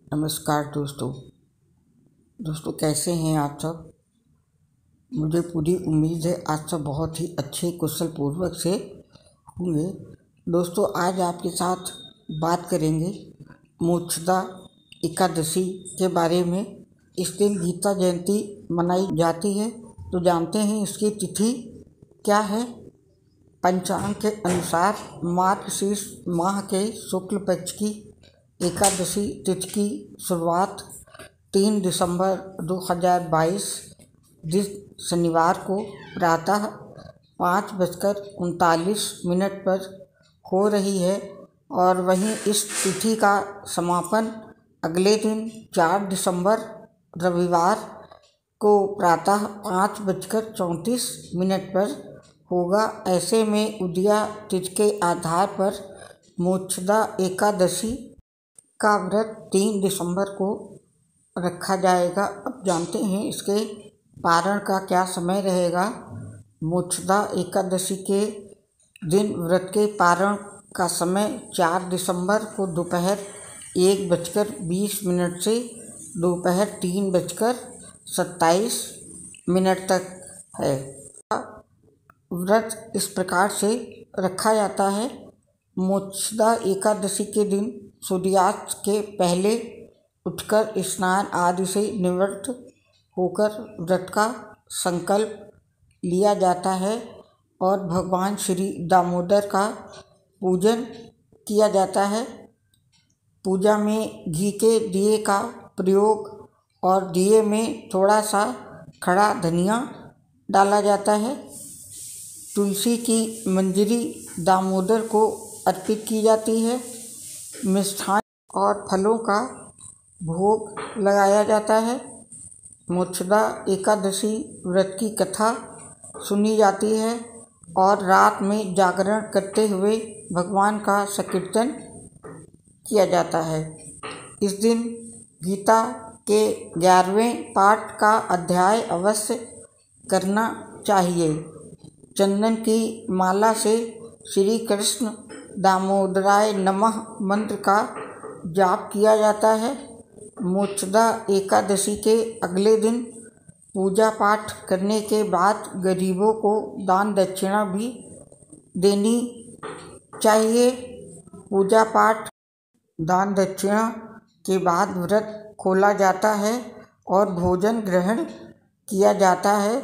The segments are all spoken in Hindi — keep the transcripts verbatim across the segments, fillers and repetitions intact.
नमस्कार दोस्तों दोस्तों कैसे हैं आप सब। मुझे पूरी उम्मीद है आज सब बहुत ही अच्छे कुशल पूर्वक से होंगे। दोस्तों आज आपके साथ बात करेंगे मोक्षदा एकादशी के बारे में। इस दिन गीता जयंती मनाई जाती है, तो जानते हैं इसकी तिथि क्या है। पंचांग के अनुसार मार्गशीर्ष माह के शुक्ल पक्ष की एकादशी तिथि की शुरुआत तीन दिसंबर दो हज़ार बाईस जिस शनिवार को प्रातः पाँच बजकर उनतालीस मिनट पर हो रही है और वहीं इस तिथि का समापन अगले दिन चार दिसंबर रविवार को प्रातः पाँच बजकर चौंतीस मिनट पर होगा। ऐसे में उदया तिथि के आधार पर मोक्षदा एकादशी का व्रत तीन दिसंबर को रखा जाएगा। अब जानते हैं इसके पारण का क्या समय रहेगा। मोक्षदा एकादशी के दिन व्रत के पारण का समय चार दिसंबर को दोपहर एक बजकर बीस मिनट से दोपहर तीन बजकर सत्ताईस मिनट तक है। व्रत इस प्रकार से रखा जाता है। मोक्षदा एकादशी के दिन सूर्यास्त के पहले उठकर स्नान आदि से निवृत्त होकर व्रत का संकल्प लिया जाता है और भगवान श्री दामोदर का पूजन किया जाता है। पूजा में घी के दिए का प्रयोग और दिए में थोड़ा सा खड़ा धनिया डाला जाता है। तुलसी की मंजरी दामोदर को अर्पित की जाती है। मिष्ठान और फलों का भोग लगाया जाता है। मोक्षदा एकादशी व्रत की कथा सुनी जाती है और रात में जागरण करते हुए भगवान का संकीर्तन किया जाता है। इस दिन गीता के ग्यारहवें पाठ का अध्याय अवश्य करना चाहिए। चंदन की माला से श्री कृष्ण दामोदराय नमः मंत्र का जाप किया जाता है। मोक्षदा एकादशी के अगले दिन पूजा पाठ करने के बाद गरीबों को दान दक्षिणा भी देनी चाहिए। पूजा पाठ दान दक्षिणा के बाद व्रत खोला जाता है और भोजन ग्रहण किया जाता है।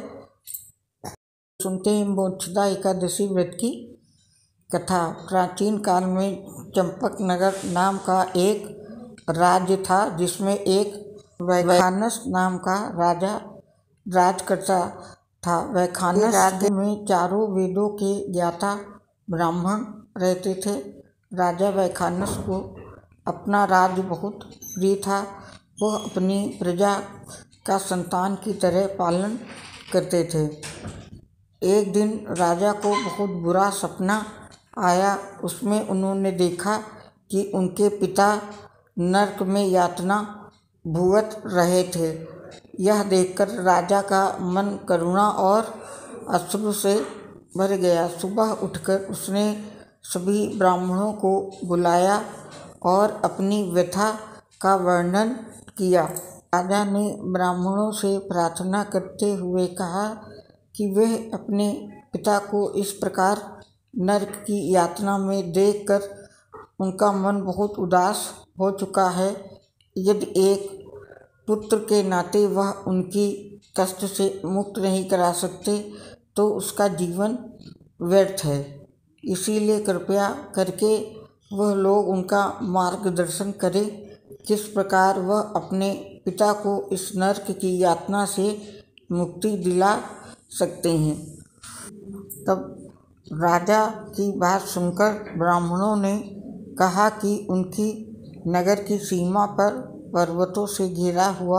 सुनते हैं मोक्षदा एकादशी व्रत की कथा। प्राचीन काल में चंपकनगर नाम का एक राज्य था जिसमें एक वैखानस नाम का राजा राज करता था। वैखानस राज्य में चारों वेदों के ज्ञाता ब्राह्मण रहते थे। राजा वैखानस को अपना राज्य बहुत प्रिय था। वह अपनी प्रजा का संतान की तरह पालन करते थे। एक दिन राजा को बहुत बुरा सपना आया। उसमें उन्होंने देखा कि उनके पिता नरक में यातना भुगत रहे थे। यह देखकर राजा का मन करुणा और अश्रु से भर गया। सुबह उठकर उसने सभी ब्राह्मणों को बुलाया और अपनी व्यथा का वर्णन किया। राजा ने ब्राह्मणों से प्रार्थना करते हुए कहा कि वह अपने पिता को इस प्रकार नरक की यातना में देखकर उनका मन बहुत उदास हो चुका है। यदि एक पुत्र के नाते वह उनकी कष्ट से मुक्त नहीं करा सकते तो उसका जीवन व्यर्थ है। इसीलिए कृपया करके वह लोग उनका मार्गदर्शन करें किस प्रकार वह अपने पिता को इस नरक की यातना से मुक्ति दिला सकते हैं। तब राजा की बात सुनकर ब्राह्मणों ने कहा कि उनकी नगर की सीमा पर पर्वतों से घिरा हुआ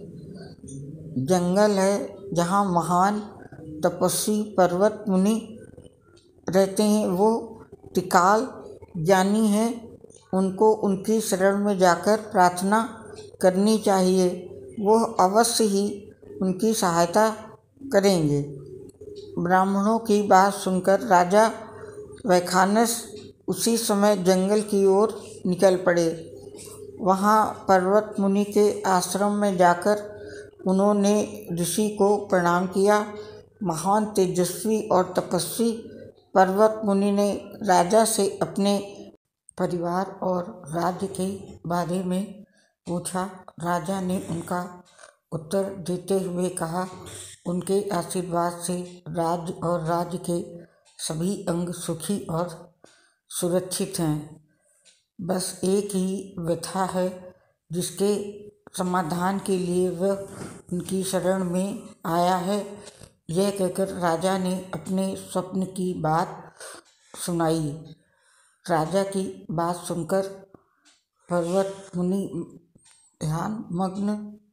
एक जंगल है जहाँ महान तपस्वी पर्वत मुनि रहते हैं। वो त्रिकाल ज्ञानी हैं। उनको उनकी शरण में जाकर प्रार्थना करनी चाहिए। वह अवश्य ही उनकी सहायता करेंगे। ब्राह्मणों की बात सुनकर राजा वैखानस उसी समय जंगल की ओर निकल पड़े। वहाँ पर्वत मुनि के आश्रम में जाकर उन्होंने ऋषि को प्रणाम किया। महान तेजस्वी और तपस्वी पर्वत मुनि ने राजा से अपने परिवार और राज्य के बारे में पूछा। राजा ने उनका उत्तर देते हुए कहा, उनके आशीर्वाद से राज्य और राज्य के सभी अंग सुखी और सुरक्षित हैं। बस एक ही व्यथा है जिसके समाधान के लिए वह उनकी शरण में आया है। यह कहकर राजा ने अपने स्वप्न की बात सुनाई। राजा की बात सुनकर पर्वत मुनि ध्यान मग्न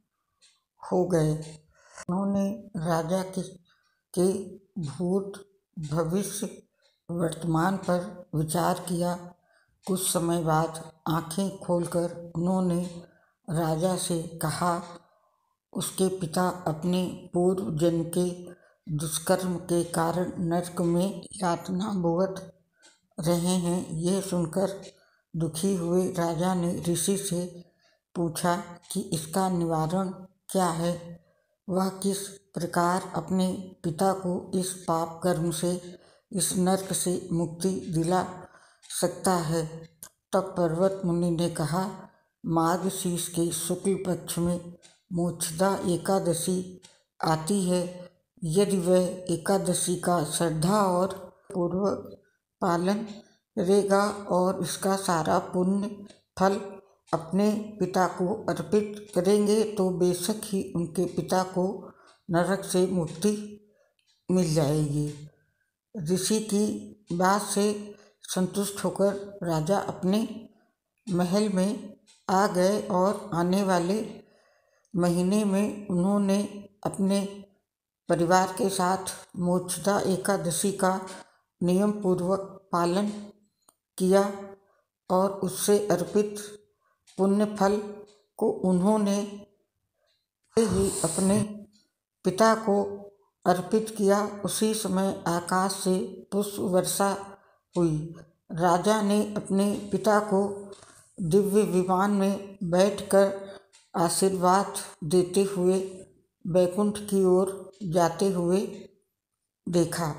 हो गए। उन्होंने राजा के, के भूत, भविष्य, वर्तमान पर विचार किया। कुछ समय बाद आंखें खोलकर उन्होंने राजा से कहा, उसके पिता अपने पूर्व जन्म के दुष्कर्म के कारण नरक में यातना भुगत रहे हैं। यह सुनकर दुखी हुए राजा ने ऋषि से पूछा कि इसका निवारण क्या है, वह किस प्रकार अपने पिता को इस पाप कर्म से, इस नरक से मुक्ति दिला सकता है। तब पर्वत मुनि ने कहा, मार्गशीर्ष के शुक्ल पक्ष में मोक्षदा एकादशी आती है। यदि वह एकादशी का श्रद्धा और पूर्वक पालन करेगा और इसका सारा पुण्य फल अपने पिता को अर्पित करेंगे तो बेशक ही उनके पिता को नरक से मुक्ति मिल जाएगी। ऋषि की बात से संतुष्ट होकर राजा अपने महल में आ गए और आने वाले महीने में उन्होंने अपने परिवार के साथ मोक्षदा एकादशी का नियम पूर्वक पालन किया और उससे अर्पित पुण्य फल को उन्होंने ही अपने पिता को अर्पित किया। उसी समय आकाश से पुष्प वर्षा हुई। राजा ने अपने पिता को दिव्य विमान में बैठकर आशीर्वाद देते हुए बैकुंठ की ओर जाते हुए देखा।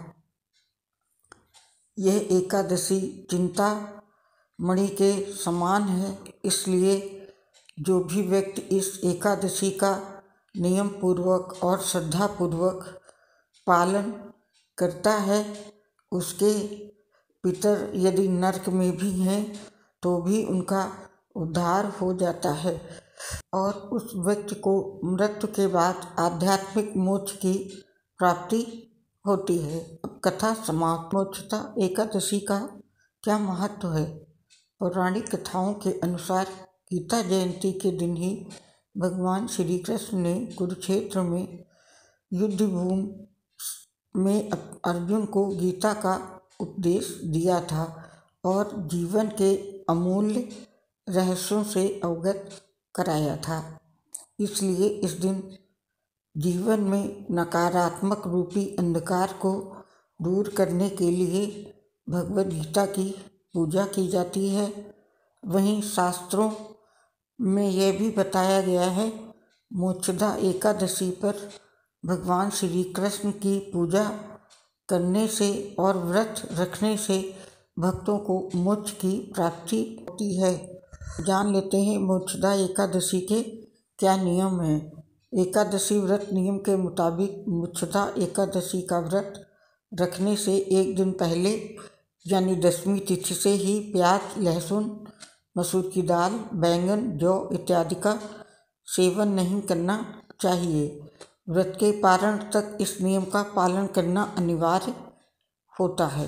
यह एकादशी चिंता मणि के समान है, इसलिए जो भी व्यक्ति इस एकादशी का नियम पूर्वक और श्रद्धा पूर्वक पालन करता है, उसके पितर यदि नरक में भी हैं तो भी उनका उद्धार हो जाता है और उस व्यक्ति को मृत्यु के बाद आध्यात्मिक मोक्ष की प्राप्ति होती है। अब कथा समाप्त। मोक्षदा एकादशी का क्या महत्व है? पौराणिक कथाओं के अनुसार गीता जयंती के दिन ही भगवान श्री कृष्ण ने कुरुक्षेत्र में युद्ध भूमि में अर्जुन को गीता का उपदेश दिया था और जीवन के अमूल्य रहस्यों से अवगत कराया था। इसलिए इस दिन जीवन में नकारात्मक रूपी अंधकार को दूर करने के लिए भगवद गीता की पूजा की जाती है। वहीं शास्त्रों में यह भी बताया गया है, मोक्षदा एकादशी पर भगवान श्री कृष्ण की पूजा करने से और व्रत रखने से भक्तों को मोक्ष की प्राप्ति होती है। जान लेते हैं मोक्षदा एकादशी के क्या नियम हैं। एकादशी व्रत नियम के मुताबिक मोक्षदा एकादशी का व्रत रखने से एक दिन पहले यानी दसवीं तिथि से ही प्याज, लहसुन, मसूर की दाल, बैंगन, जौ इत्यादि का सेवन नहीं करना चाहिए। व्रत के पारण तक इस नियम का पालन करना अनिवार्य होता है।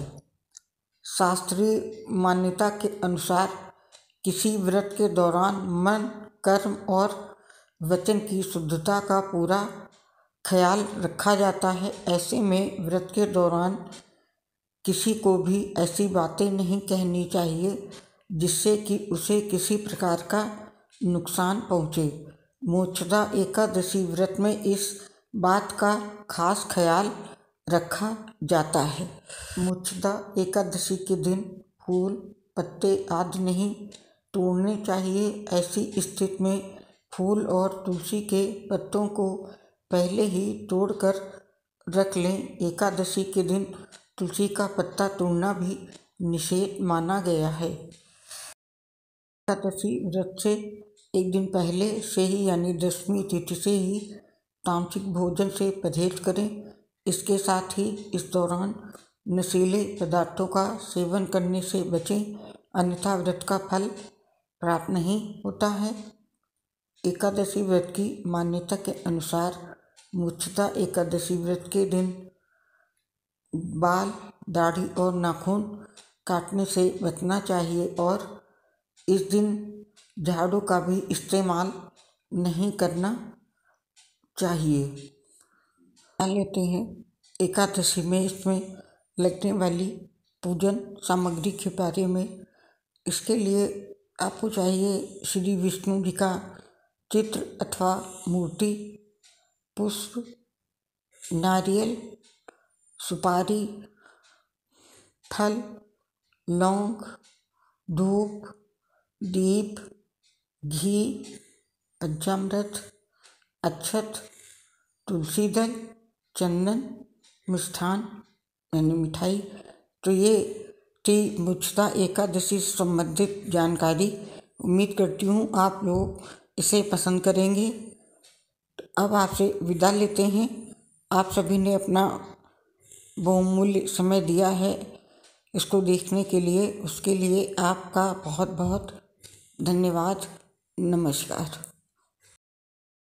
शास्त्रीय मान्यता के अनुसार किसी व्रत के दौरान मन, कर्म और वचन की शुद्धता का पूरा ख्याल रखा जाता है। ऐसे में व्रत के दौरान किसी को भी ऐसी बातें नहीं कहनी चाहिए जिससे कि उसे किसी प्रकार का नुकसान पहुँचे। मोक्षदा एकादशी व्रत में इस बात का खास ख्याल रखा जाता है। मोक्षदा एकादशी के दिन फूल, पत्ते आदि नहीं तोड़ने चाहिए। ऐसी स्थिति में फूल और तुलसी के पत्तों को पहले ही तोड़कर रख लें। एकादशी के दिन तुलसी का पत्ता तोड़ना भी निषेध माना गया है। एकादशी व्रत से एक दिन पहले से ही यानी दसवीं तिथि से ही तामसिक भोजन से परहेज करें। इसके साथ ही इस दौरान नशीले पदार्थों का सेवन करने से बचें, अन्यथा व्रत का फल प्राप्त नहीं होता है। एकादशी व्रत की मान्यता के अनुसार मोक्षदा एकादशी व्रत के दिन बाल, दाढ़ी और नाखून काटने से बचना चाहिए और इस दिन झाड़ू का भी इस्तेमाल नहीं करना चाहिए। मान लेते हैं एकादशी में इसमें लगने वाली पूजन सामग्री के बारे में। इसके लिए आपको चाहिए श्री विष्णु जी का चित्र अथवा मूर्ति, पुष्प, नारियल, सुपारी, फल, लौंग, धूप, दीप, घी, पंचामृत, अक्षत, तुलसी दल, चंदन, मिष्ठान यानी मिठाई। तो ये थी मोक्षदा एकादशी से संबंधित जानकारी। उम्मीद करती हूँ आप लोग इसे पसंद करेंगे। अब आपसे विदा लेते हैं। आप सभी ने अपना बहुमूल्य समय दिया है इसको देखने के लिए, उसके लिए आपका बहुत बहुत धन्यवाद। नमस्कार।